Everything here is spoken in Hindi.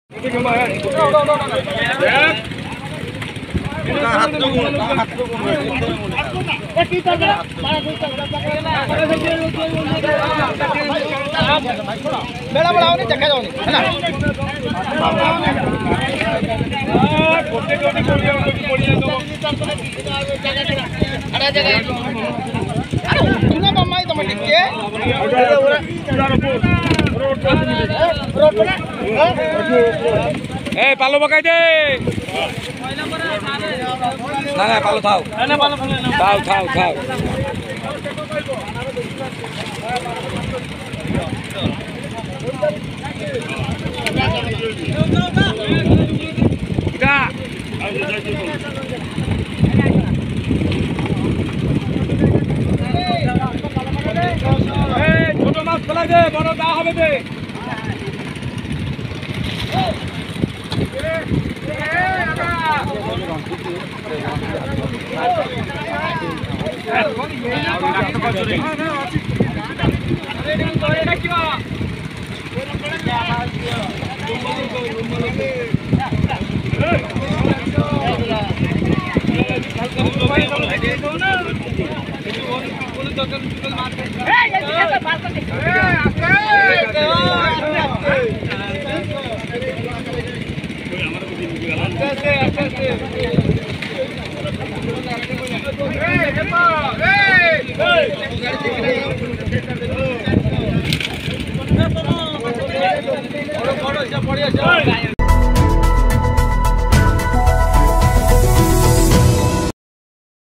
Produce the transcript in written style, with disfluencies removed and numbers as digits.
बेड़ा बढ़ाओ देखा जाओ पालो पकाई दे ना पालो थाओ थाओ थाओ थाओ ছোট মাছ ফেলাই দে বড় দা হবে দে